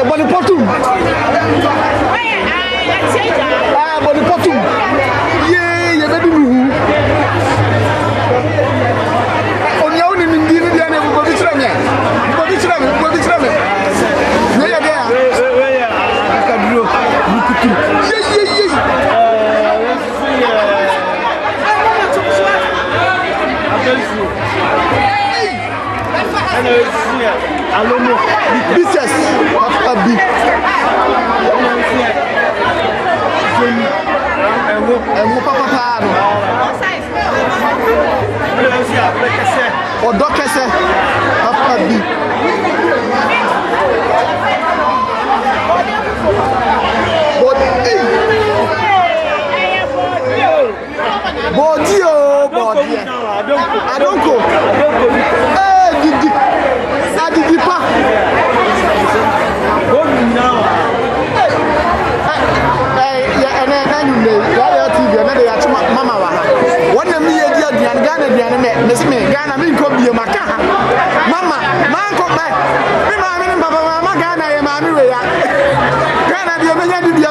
body potum. Body potum. Yeah, you better do. On your own in the end, body tram. Body tram. Yeah, there. Business Papa B. Odo kese Papa B. Body. I don't go. Hey, Didi. Didi pa. Go now. Hey, yeah, and then you know, TV, and they are Mama. One of me, Ghana, Miss me, Ghana, me could be a maca. Mama, man, come back. Me, Papa, Mama, Ghana, and Mammy, Ghana, the American video.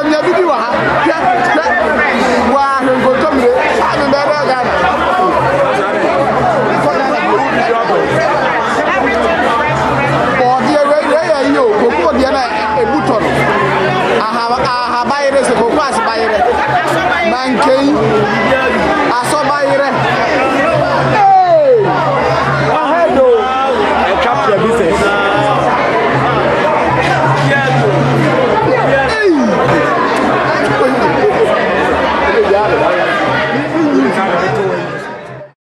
Wow, go to me. I'm better Ghana. Hey!